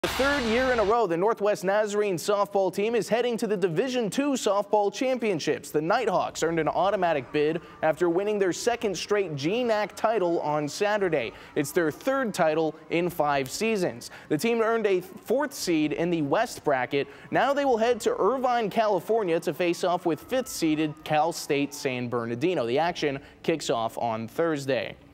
The third year in a row, the Northwest Nazarene softball team is heading to the Division II Softball Championships. The Nighthawks earned an automatic bid after winning their second straight GNAC title on Saturday. It's their third title in 5 seasons. The team earned a 4th seed in the West bracket. Now they will head to Irvine, California to face off with 5th seeded Cal State San Bernardino. The action kicks off on Thursday.